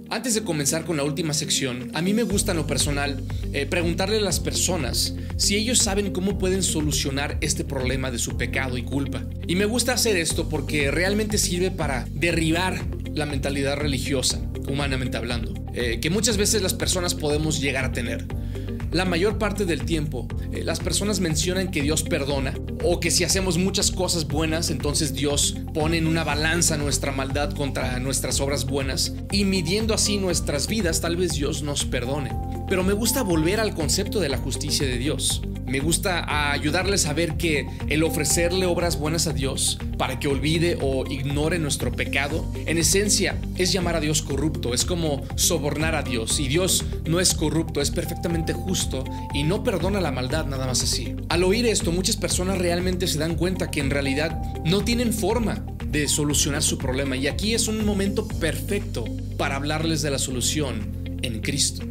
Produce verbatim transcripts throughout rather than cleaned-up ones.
Antes de comenzar con la última sección, a mí me gusta en lo personal eh, preguntarle a las personas si ellos saben cómo pueden solucionar este problema de su pecado y culpa. Y me gusta hacer esto porque realmente sirve para derribar la mentalidad religiosa, humanamente hablando, eh, que muchas veces las personas podemos llegar a tener. La mayor parte del tiempo, eh, las personas mencionan que Dios perdona o que si hacemos muchas cosas buenas, entonces Dios pone en una balanza nuestra maldad contra nuestras obras buenas y midiendo así nuestras vidas, tal vez Dios nos perdone. Pero me gusta volver al concepto de la justicia de Dios. Me gusta ayudarles a ver que el ofrecerle obras buenas a Dios para que olvide o ignore nuestro pecado, en esencia es llamar a Dios corrupto, es como sobornar a Dios. Y Dios no es corrupto, es perfectamente justo y no perdona la maldad nada más así. Al oír esto, muchas personas realmente se dan cuenta que en realidad no tienen forma de solucionar su problema. Y aquí es un momento perfecto para hablarles de la solución en Cristo.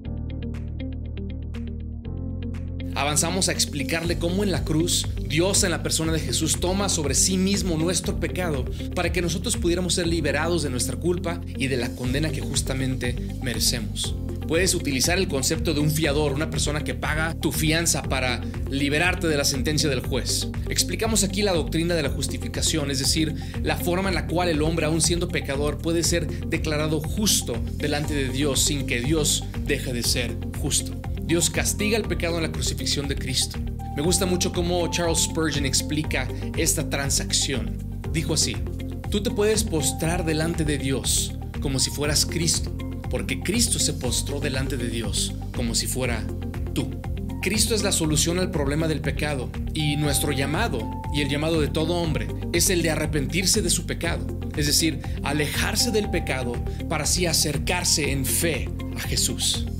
Avanzamos a explicarle cómo en la cruz Dios en la persona de Jesús toma sobre sí mismo nuestro pecado para que nosotros pudiéramos ser liberados de nuestra culpa y de la condena que justamente merecemos. Puedes utilizar el concepto de un fiador, una persona que paga tu fianza para liberarte de la sentencia del juez. Explicamos aquí la doctrina de la justificación, es decir, la forma en la cual el hombre, aun siendo pecador, puede ser declarado justo delante de Dios sin que Dios deje de ser justo. Dios castiga el pecado en la crucifixión de Cristo. Me gusta mucho cómo Charles Spurgeon explica esta transacción. Dijo así: tú te puedes postrar delante de Dios como si fueras Cristo, porque Cristo se postró delante de Dios como si fuera tú. Cristo es la solución al problema del pecado y nuestro llamado y el llamado de todo hombre es el de arrepentirse de su pecado, es decir, alejarse del pecado para así acercarse en fe a Jesús.